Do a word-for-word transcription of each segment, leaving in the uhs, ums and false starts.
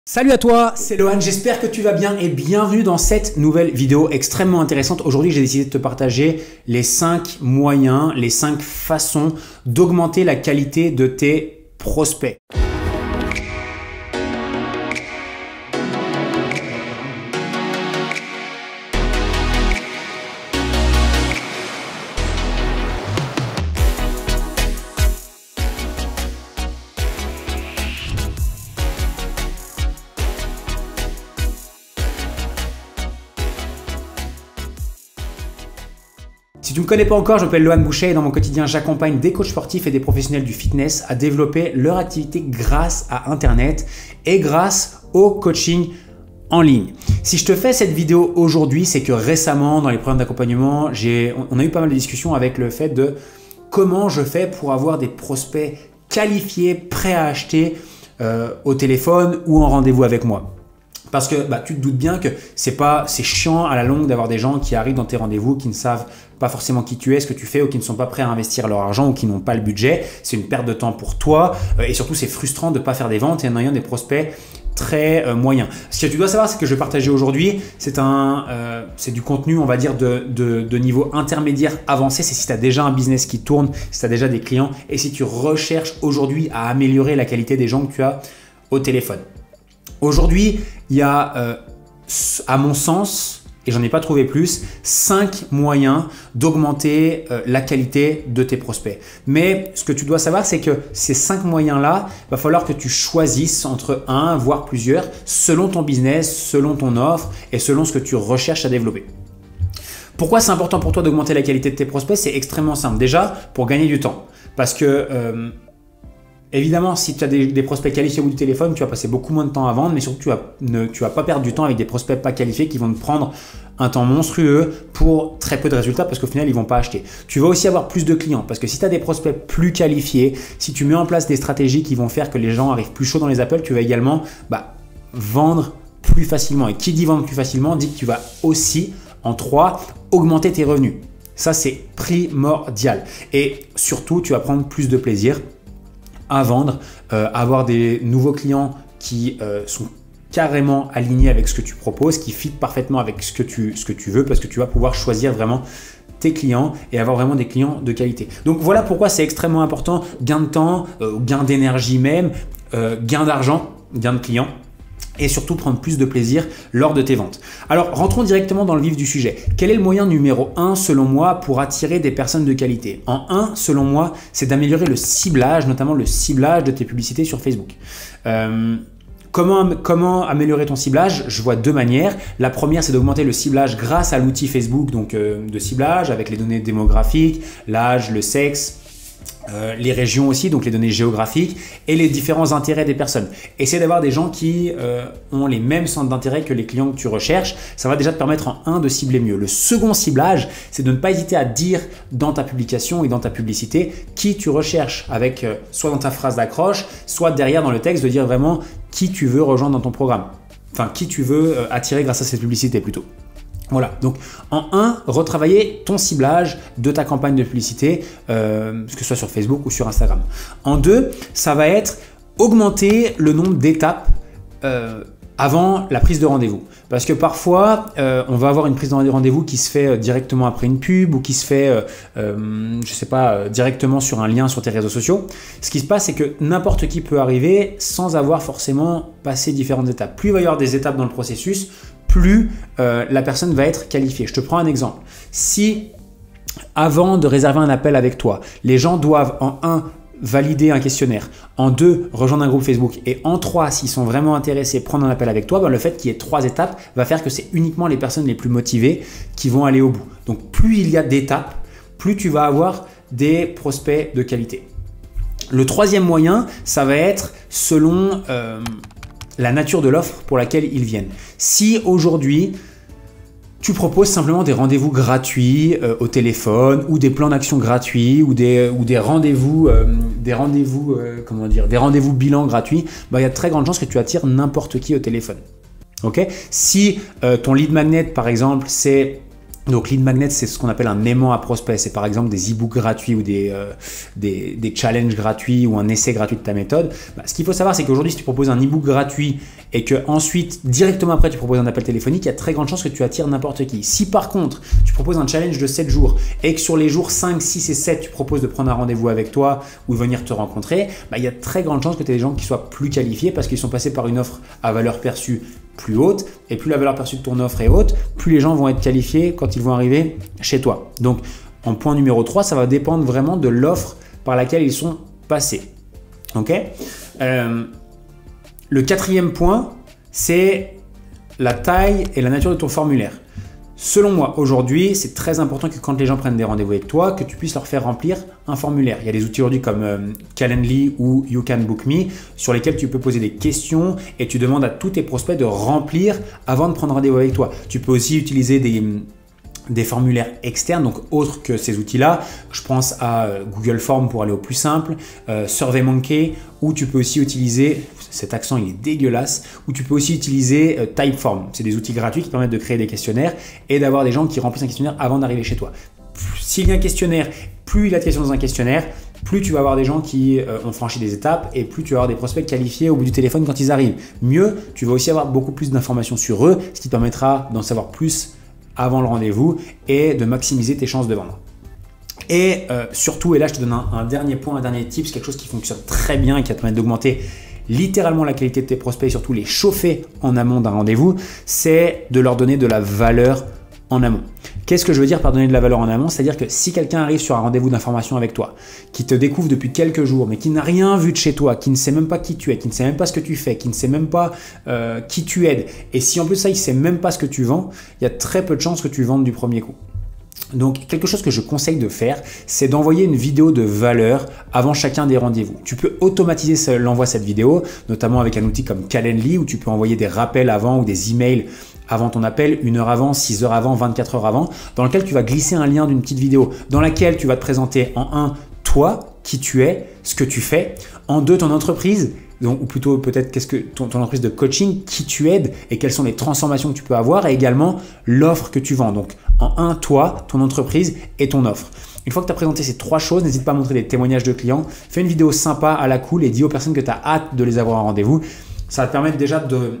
Salut à toi, c'est Lohan, j'espère que tu vas bien et bienvenue dans cette nouvelle vidéo extrêmement intéressante. Aujourd'hui, j'ai décidé de te partager les cinq moyens, les cinq façons d'augmenter la qualité de tes prospects. Si tu ne me connais pas encore, je m'appelle Lohan Boucher et dans mon quotidien, j'accompagne des coachs sportifs et des professionnels du fitness à développer leur activité grâce à Internet et grâce au coaching en ligne. Si je te fais cette vidéo aujourd'hui, c'est que récemment, dans les programmes d'accompagnement, on a eu pas mal de discussions avec le fait de comment je fais pour avoir des prospects qualifiés, prêts à acheter euh, au téléphone ou en rendez-vous avec moi. Parce que bah, tu te doutes bien que c'est pas, c'est chiant à la longue d'avoir des gens qui arrivent dans tes rendez-vous, qui ne savent pas forcément qui tu es, ce que tu fais ou qui ne sont pas prêts à investir leur argent ou qui n'ont pas le budget. C'est une perte de temps pour toi euh, et surtout c'est frustrant de ne pas faire des ventes et en ayant des prospects très euh, moyens. Ce que tu dois savoir, c'est que je vais partager aujourd'hui, c'est un, euh, c'est du contenu, on va dire, de, de, de niveau intermédiaire avancé. C'est si tu as déjà un business qui tourne, si tu as déjà des clients et si tu recherches aujourd'hui à améliorer la qualité des gens que tu as au téléphone. Aujourd'hui, il y a, euh, à mon sens, et j'en ai pas trouvé plus, cinq moyens d'augmenter euh, la qualité de tes prospects. Mais ce que tu dois savoir, c'est que ces cinq moyens-là, il va falloir que tu choisisses entre un, voire plusieurs, selon ton business, selon ton offre et selon ce que tu recherches à développer. Pourquoi c'est important pour toi d'augmenter la qualité de tes prospects? C'est extrêmement simple. Déjà, pour gagner du temps. Parce que euh, évidemment, si tu as des, des prospects qualifiés au bout du téléphone, tu vas passer beaucoup moins de temps à vendre, mais surtout, tu vas, ne, tu vas pas perdre du temps avec des prospects pas qualifiés qui vont te prendre un temps monstrueux pour très peu de résultats parce qu'au final, ils ne vont pas acheter. Tu vas aussi avoir plus de clients parce que si tu as des prospects plus qualifiés, si tu mets en place des stratégies qui vont faire que les gens arrivent plus chaud dans les appels, tu vas également bah, vendre plus facilement. Et qui dit vendre plus facilement dit que tu vas aussi, en trois, augmenter tes revenus. Ça, c'est primordial. Et surtout, tu vas prendre plus de plaisir à vendre, euh, avoir des nouveaux clients qui euh, sont carrément alignés avec ce que tu proposes, qui fit parfaitement avec ce que tu, ce que tu veux parce que tu vas pouvoir choisir vraiment tes clients et avoir vraiment des clients de qualité. Donc voilà pourquoi c'est extrêmement important, gain de temps, euh, gain d'énergie même, euh, gain d'argent, gain de clients et surtout prendre plus de plaisir lors de tes ventes. Alors rentrons directement dans le vif du sujet. Quel est le moyen numéro un selon moi pour attirer des personnes de qualité? En un, selon moi, c'est d'améliorer le ciblage, notamment le ciblage de tes publicités sur Facebook. Euh, Comment, comment améliorer ton ciblage? Je vois deux manières. La première, c'est d'augmenter le ciblage grâce à l'outil Facebook donc, euh, de ciblage avec les données démographiques, l'âge, le sexe, euh, les régions aussi, donc les données géographiques et les différents intérêts des personnes. Essaie d'avoir des gens qui euh, ont les mêmes centres d'intérêt que les clients que tu recherches. Ça va déjà te permettre en un de cibler mieux. Le second ciblage, c'est de ne pas hésiter à dire dans ta publication et dans ta publicité qui tu recherches avec euh, soit dans ta phrase d'accroche, soit derrière dans le texte de dire vraiment qui tu veux rejoindre dans ton programme. Enfin, qui tu veux euh, attirer grâce à cette publicité plutôt. Voilà, donc en un, retravailler ton ciblage de ta campagne de publicité, euh, que ce soit sur Facebook ou sur Instagram. En deux, ça va être augmenter le nombre d'étapes euh, avant la prise de rendez-vous. Parce que parfois, euh, on va avoir une prise de rendez-vous qui se fait directement après une pub ou qui se fait, euh, euh, je sais pas, directement sur un lien sur tes réseaux sociaux. Ce qui se passe, c'est que n'importe qui peut arriver sans avoir forcément passé différentes étapes. Plus il va y avoir des étapes dans le processus, plus euh, la personne va être qualifiée. Je te prends un exemple. Si avant de réserver un appel avec toi, les gens doivent en un, valider un questionnaire, en deux, rejoindre un groupe Facebook et en trois, s'ils sont vraiment intéressés, prendre un appel avec toi, ben le fait qu'il y ait trois étapes va faire que c'est uniquement les personnes les plus motivées qui vont aller au bout. Donc plus il y a d'étapes, plus tu vas avoir des prospects de qualité. Le troisième moyen, ça va être selon euh, la nature de l'offre pour laquelle ils viennent. Si aujourd'hui, tu proposes simplement des rendez-vous gratuits euh, au téléphone ou des plans d'action gratuits ou des, ou des rendez-vous, euh, des rendez-vous, euh, comment dire, des rendez-vous bilan gratuits, bah, il y a de très grandes chances que tu attires n'importe qui au téléphone. Okay? Si euh, ton lead magnet, par exemple, c'est Donc lead magnet, c'est ce qu'on appelle un aimant à prospect. C'est par exemple des e-books gratuits ou des, euh, des, des challenges gratuits ou un essai gratuit de ta méthode. Bah, ce qu'il faut savoir, c'est qu'aujourd'hui, si tu proposes un e-book gratuit et que ensuite, directement après, tu proposes un appel téléphonique, il y a très grande chance que tu attires n'importe qui. Si par contre, tu proposes un challenge de sept jours et que sur les jours cinq, six et sept, tu proposes de prendre un rendez-vous avec toi ou de venir te rencontrer, bah, il y a très grande chance que tu aies des gens qui soient plus qualifiés parce qu'ils sont passés par une offre à valeur perçue plus haute, et plus la valeur perçue de ton offre est haute, plus les gens vont être qualifiés quand ils vont arriver chez toi. Donc, en point numéro trois, ça va dépendre vraiment de l'offre par laquelle ils sont passés. Ok ? Euh, le quatrième point, c'est la taille et la nature de ton formulaire. Selon moi, aujourd'hui, c'est très important que quand les gens prennent des rendez-vous avec toi, que tu puisses leur faire remplir un formulaire. Il y a des outils aujourd'hui comme euh, Calendly ou You Can Book Me sur lesquels tu peux poser des questions et tu demandes à tous tes prospects de remplir avant de prendre rendez-vous avec toi. Tu peux aussi utiliser des, des formulaires externes, donc autres que ces outils-là. Je pense à euh, Google Form pour aller au plus simple, euh, SurveyMonkey, ou tu peux aussi utiliser, cet accent il est dégueulasse, ou tu peux aussi utiliser euh, Typeform. C'est des outils gratuits qui permettent de créer des questionnaires et d'avoir des gens qui remplissent un questionnaire avant d'arriver chez toi. S'il y a un questionnaire, plus il y a de questions dans un questionnaire, plus tu vas avoir des gens qui euh, ont franchi des étapes et plus tu vas avoir des prospects qualifiés au bout du téléphone quand ils arrivent. Mieux, tu vas aussi avoir beaucoup plus d'informations sur eux, ce qui te permettra d'en savoir plus avant le rendez-vous et de maximiser tes chances de vendre. Et euh, surtout, et là je te donne un, un dernier point, un dernier tip, c'est quelque chose qui fonctionne très bien et qui va te permettre d'augmenter littéralement la qualité de tes prospects et surtout les chauffer en amont d'un rendez-vous, c'est de leur donner de la valeur en amont. Qu'est-ce que je veux dire par donner de la valeur en amont? C'est-à-dire que si quelqu'un arrive sur un rendez-vous d'information avec toi, qui te découvre depuis quelques jours, mais qui n'a rien vu de chez toi, qui ne sait même pas qui tu es, qui ne sait même pas ce que tu fais, qui ne sait même pas euh, qui tu aides, et si en plus de ça, il ne sait même pas ce que tu vends, il y a très peu de chances que tu vendes du premier coup. Donc, quelque chose que je conseille de faire, c'est d'envoyer une vidéo de valeur avant chacun des rendez-vous. Tu peux automatiser l'envoi de cette vidéo, notamment avec un outil comme Calendly, où tu peux envoyer des rappels avant ou des emails avant ton appel, une heure avant, six heures avant, vingt-quatre heures avant, dans lequel tu vas glisser un lien d'une petite vidéo, dans laquelle tu vas te présenter en un, toi, qui tu es, ce que tu fais, en deux, ton entreprise, donc, ou plutôt peut-être qu'est-ce que ton, ton entreprise de coaching, qui tu aides et quelles sont les transformations que tu peux avoir, et également l'offre que tu vends. Donc en un, toi, ton entreprise et ton offre. Une fois que tu as présenté ces trois choses, n'hésite pas à montrer des témoignages de clients, fais une vidéo sympa à la cool et dis aux personnes que tu as hâte de les avoir en rendez-vous. Ça va te permettre déjà de,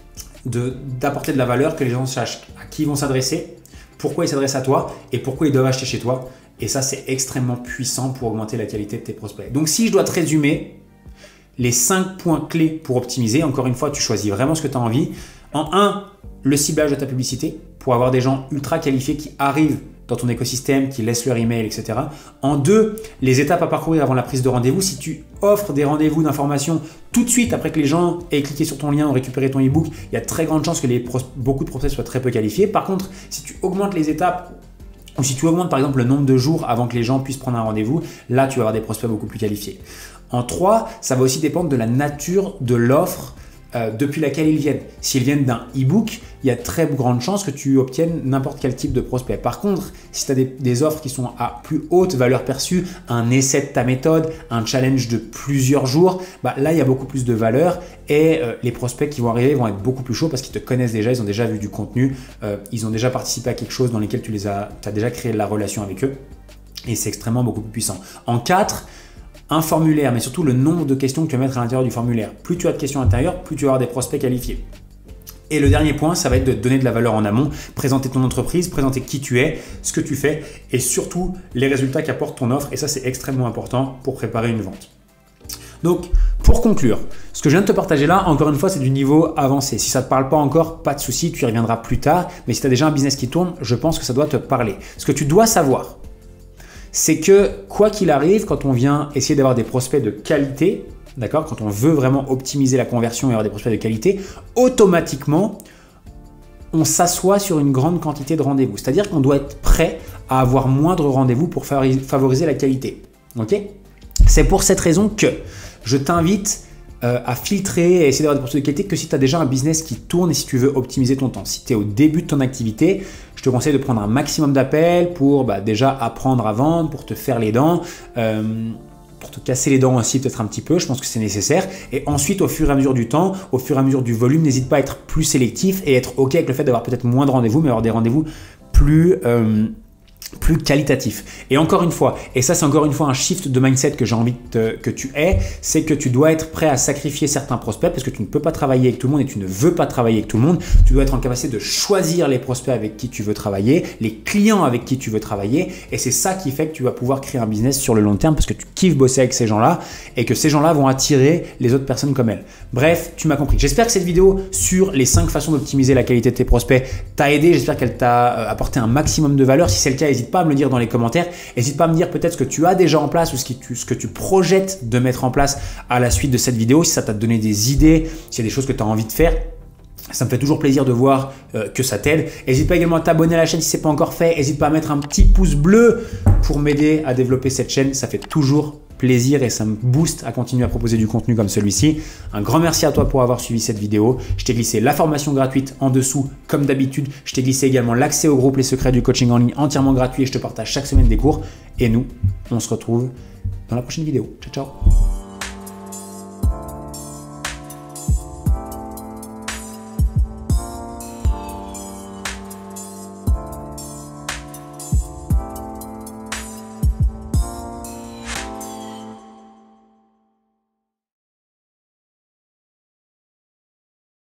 de, d'apporter de la valeur, que les gens sachent à qui ils vont s'adresser, pourquoi ils s'adressent à toi et pourquoi ils doivent acheter chez toi. Et ça, c'est extrêmement puissant pour augmenter la qualité de tes prospects. Donc si je dois te résumer les cinq points clés pour optimiser, encore une fois, tu choisis vraiment ce que tu as envie. En un, le ciblage de ta publicité pour avoir des gens ultra qualifiés qui arrivent dans ton écosystème, qui laissent leur email, et cetera. En deux, les étapes à parcourir avant la prise de rendez-vous. Si tu offres des rendez-vous d'information tout de suite après que les gens aient cliqué sur ton lien ou récupéré ton e-book, il y a très grande chance que les beaucoup de prospects soient très peu qualifiés. Par contre, si tu augmentes les étapes ou si tu augmentes par exemple le nombre de jours avant que les gens puissent prendre un rendez-vous, là tu vas avoir des prospects beaucoup plus qualifiés. En trois, ça va aussi dépendre de la nature de l'offre euh, depuis laquelle ils viennent. S'ils viennent d'un e-book, il y a très grande chance que tu obtiennes n'importe quel type de prospect. Par contre, si tu as des, des offres qui sont à plus haute valeur perçue, un essai de ta méthode, un challenge de plusieurs jours, bah là il y a beaucoup plus de valeur et euh, les prospects qui vont arriver vont être beaucoup plus chauds parce qu'ils te connaissent déjà, ils ont déjà vu du contenu, euh, ils ont déjà participé à quelque chose dans lequel tu les as, tu as déjà créé de la relation avec eux et c'est extrêmement beaucoup plus puissant. En quatre, un formulaire, mais surtout le nombre de questions que tu vas mettre à l'intérieur du formulaire. Plus tu as de questions à l'intérieur, plus tu vas avoir des prospects qualifiés. Et le dernier point, ça va être de donner de la valeur en amont, présenter ton entreprise, présenter qui tu es, ce que tu fais et surtout les résultats qu'apporte ton offre. Et ça, c'est extrêmement important pour préparer une vente. Donc, pour conclure, ce que je viens de te partager là, encore une fois, c'est du niveau avancé. Si ça ne te parle pas encore, pas de souci, tu y reviendras plus tard. Mais si tu as déjà un business qui tourne, je pense que ça doit te parler. Ce que tu dois savoir, c'est que quoi qu'il arrive, quand on vient essayer d'avoir des prospects de qualité, d'accord, quand on veut vraiment optimiser la conversion et avoir des prospects de qualité, automatiquement, on s'assoit sur une grande quantité de rendez-vous. C'est-à-dire qu'on doit être prêt à avoir moindre rendez-vous pour favoriser la qualité. Okay ? C'est pour cette raison que je t'invite euh, à filtrer et essayer d'avoir des prospects de qualité que si tu as déjà un business qui tourne et si tu veux optimiser ton temps. Si tu es au début de ton activité, je te conseille de prendre un maximum d'appels pour bah, déjà apprendre à vendre, pour te faire les dents, euh, pour te casser les dents aussi peut-être un petit peu, je pense que c'est nécessaire. Et ensuite, au fur et à mesure du temps, au fur et à mesure du volume, n'hésite pas à être plus sélectif et être OK avec le fait d'avoir peut-être moins de rendez-vous, mais avoir des rendez-vous plus, euh, plus qualitatif. Et encore une fois, et ça c'est encore une fois un shift de mindset que j'ai envie de, que tu aies, c'est que tu dois être prêt à sacrifier certains prospects parce que tu ne peux pas travailler avec tout le monde et tu ne veux pas travailler avec tout le monde. Tu dois être en capacité de choisir les prospects avec qui tu veux travailler, les clients avec qui tu veux travailler, et c'est ça qui fait que tu vas pouvoir créer un business sur le long terme parce que tu kiffes bosser avec ces gens-là et que ces gens-là vont attirer les autres personnes comme elles. Bref, tu m'as compris. J'espère que cette vidéo sur les cinq façons d'optimiser la qualité de tes prospects t'a aidé. J'espère qu'elle t'a apporté un maximum de valeur. Si c'est le cas, n'hésite pas à me le dire dans les commentaires. N'hésite pas à me dire peut-être ce que tu as déjà en place ou ce que, tu, ce que tu projettes de mettre en place à la suite de cette vidéo. Si ça t'a donné des idées, s'il y a des choses que tu as envie de faire. Ça me fait toujours plaisir de voir euh, que ça t'aide. N'hésite pas également à t'abonner à la chaîne si ce n'est pas encore fait. N'hésite pas à mettre un petit pouce bleu pour m'aider à développer cette chaîne. Ça fait toujours plaisir et ça me booste à continuer à proposer du contenu comme celui-ci. Un grand merci à toi pour avoir suivi cette vidéo. Je t'ai glissé la formation gratuite en dessous comme d'habitude. Je t'ai glissé également l'accès au groupe Les Secrets du Coaching en ligne entièrement gratuit et je te partage chaque semaine des cours. Et nous, on se retrouve dans la prochaine vidéo. Ciao, ciao.